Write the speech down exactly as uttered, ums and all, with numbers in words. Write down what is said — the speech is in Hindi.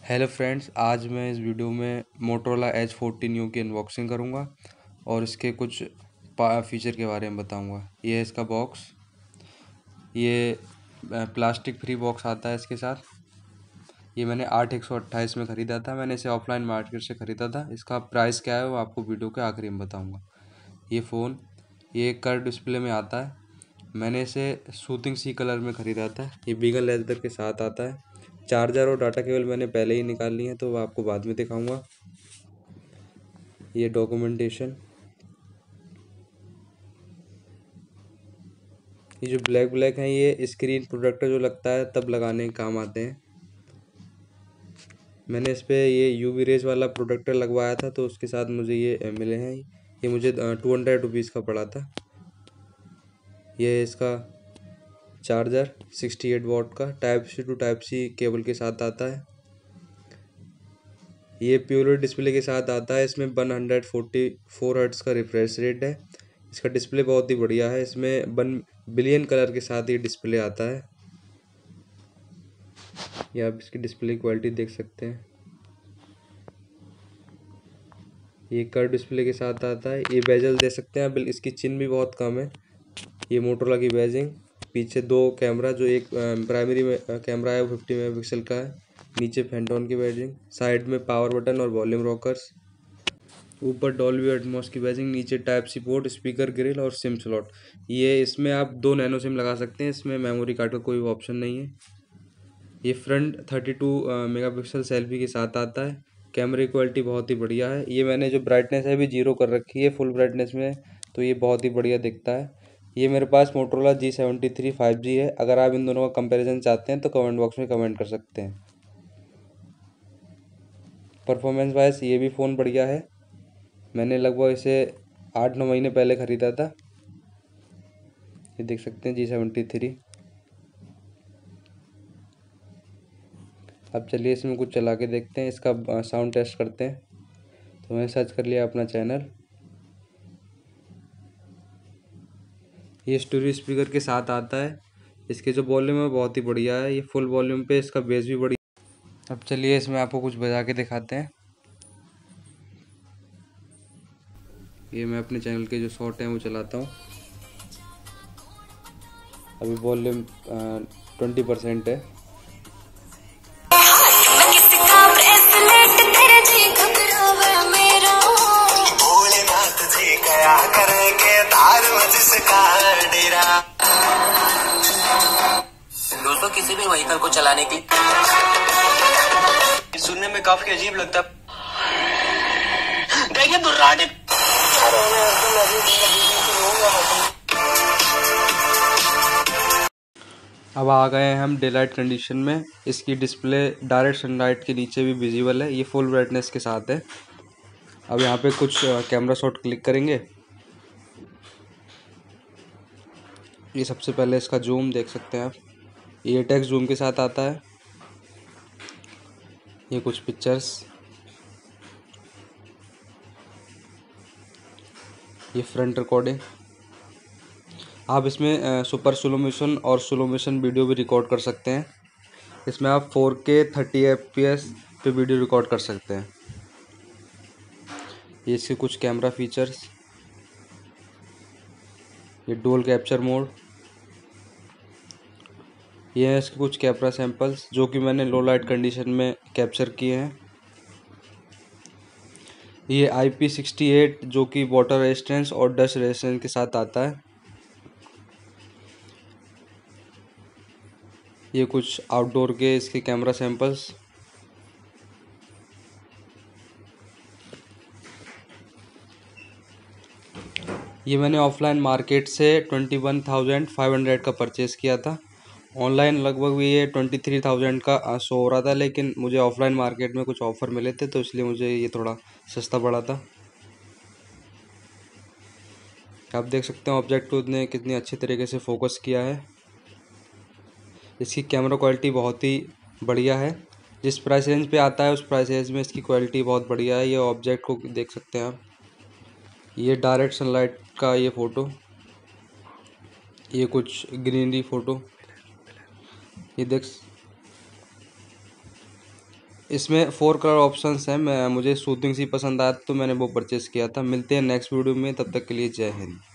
हेलो फ्रेंड्स, आज मैं इस वीडियो में मोटरोला एच फोर्टीन यू की अनबॉक्सिंग करूंगा और इसके कुछ फीचर के बारे में बताऊंगा। ये है इसका बॉक्स। ये प्लास्टिक फ्री बॉक्स आता है इसके साथ। ये मैंने आठ एक सौ अट्ठाईस में ख़रीदा था। मैंने इसे ऑफलाइन मार्केट से ख़रीदा था। इसका प्राइस क्या है वो आपको वीडियो के आखिरी में बताऊँगा। ये फ़ोन ये कर्व डिस्प्ले में आता है। मैंने इसे सूथिंग सी कलर में ख़रीदा था। ये बीगल लेदर के साथ आता है। चार्जर और डाटा केबल मैंने पहले ही निकाल ली है, तो वो आपको बाद में दिखाऊंगा। ये डॉक्यूमेंटेशन, ये जो ब्लैक ब्लैक है ये स्क्रीन प्रोटेक्टर जो लगता है तब लगाने के काम आते हैं। मैंने इस पे ये यूवी रेज वाला प्रोटेक्टर लगवाया था, तो उसके साथ मुझे ये मिले हैं। ये मुझे टू हंड्रेड रुपीज़ का पड़ा था। ये इसका चार्जर सिक्सटी एट वॉट का type C to type C cable के साथ आता है। ये प्योर डिस्प्ले के साथ आता है। इसमें one hundred forty four hertz का रिफ्रेश रेट है। इसका डिस्प्ले बहुत ही बढ़िया है। इसमें वन बिलियन कलर के साथ ये डिस्प्ले आता है। ये आप इसकी डिस्प्ले क्वालिटी देख सकते हैं। ये कर्व डिस्प्ले के साथ आता है। ये बेजल दे सकते हैं, बिल इसकी चिन भी बहुत कम है। ये मोटरोला की बैजिंग। पीछे दो कैमरा, जो एक प्राइमरी में कैमरा है वो फिफ्टी मेगा पिक्सल का है। नीचे फेंटोन की बैजिंग, साइड में पावर बटन और वॉल्यूम रॉकर्स। ऊपर डॉल्बी एटमॉस की बैजिंग, नीचे type C port, speaker grill और सिम स्लॉट। ये इसमें आप दो नैनो सिम लगा सकते हैं। इसमें मेमोरी कार्ड का कोई ऑप्शन नहीं है। ये front thirty two megapixel selfie के साथ आता है। कैमरे क्वालिटी बहुत ही बढ़िया है। ये मैंने जो ब्राइटनेस है भी जीरो कर रखी है फुल ब्राइटनेस में, तो ये बहुत ही बढ़िया दिखता है। ये मेरे पास Motorola G seventy three five G है। अगर आप इन दोनों का कंपैरिजन चाहते हैं तो कमेंट बॉक्स में कमेंट कर सकते हैं। परफॉर्मेंस वाइज ये भी फ़ोन बढ़िया है। मैंने लगभग इसे आठ नौ महीने पहले ख़रीदा था। ये देख सकते हैं जी सेवेंटी थ्री। अब चलिए इसमें कुछ चला के देखते हैं, इसका साउंड टेस्ट करते हैं। तो मैंने सर्च कर लिया अपना चैनल। ये स्टोरी स्पीकर के साथ आता है। इसके जो वॉल्यूम है बहुत ही बढ़िया है। ये फुल वॉल्यूम पे इसका बेस भी बढ़िया। अब चलिए इसमें आपको कुछ बजा के दिखाते हैं। ये मैं अपने चैनल के जो शॉर्ट हैं वो चलाता हूँ। अभी वॉल्यूम ट्वेंटी परसेंट है। दोस्तों, किसी भी व्हीकल को चलाने की सुनने में काफी अजीब लगता है। देखिए दुर्राटे। अब आ गए हैं हम डे लाइट कंडीशन में। इसकी डिस्प्ले डायरेक्ट सनलाइट के नीचे भी विजिबल है। ये फुल ब्राइटनेस के साथ है। अब यहाँ पे कुछ कैमरा शॉट क्लिक करेंगे। ये सबसे पहले इसका जूम देख सकते हैं आप। ये टेक्स्ट जूम के साथ आता है। ये कुछ पिक्चर्स, ये फ्रंट रिकॉर्डिंग। आप इसमें सुपर स्लो मोशन और स्लो मोशन वीडियो भी रिकॉर्ड कर सकते हैं। इसमें आप four K thirty F P S पे वीडियो रिकॉर्ड कर सकते हैं। ये इसके कुछ कैमरा फीचर्स, ये डुअल कैप्चर मोड। ये है इसके कुछ कैमरा सैंपल्स जो कि मैंने लो लाइट कंडीशन में कैप्चर किए हैं। ये आई पी सिक्सटी एट जो कि वाटर रेजिस्टेंस और डस्ट रेजिस्टेंस के साथ आता है। ये कुछ आउटडोर के इसके कैमरा सैंपल्स। ये मैंने ऑफलाइन मार्केट से twenty one thousand five hundred का परचेज़ किया था। ऑनलाइन लगभग भी ये ट्वेंटी थ्री थाउजेंड का शो हो रहा था, लेकिन मुझे ऑफलाइन मार्केट में कुछ ऑफ़र मिले थे, तो इसलिए मुझे ये थोड़ा सस्ता पड़ा था। आप देख सकते हैं ऑब्जेक्ट को ने कितनी अच्छी तरीके से फोकस किया है। इसकी कैमरा क्वालिटी बहुत ही बढ़िया है। जिस प्राइस रेंज पे आता है उस प्राइस रेंज में इसकी क्वालिटी बहुत बढ़िया है। ये ऑब्जेक्ट को देख सकते हैं आप। ये डायरेक्ट सनलाइट का ये फ़ोटो, ये कुछ ग्रीनरी फ़ोटो। ये देख इसमें फोर कलर ऑप्शंस हैं। मैं मुझे सूथिंग सी पसंद आया तो मैंने वो परचेस किया था। मिलते हैं नेक्स्ट वीडियो में, तब तक के लिए जय हिंद।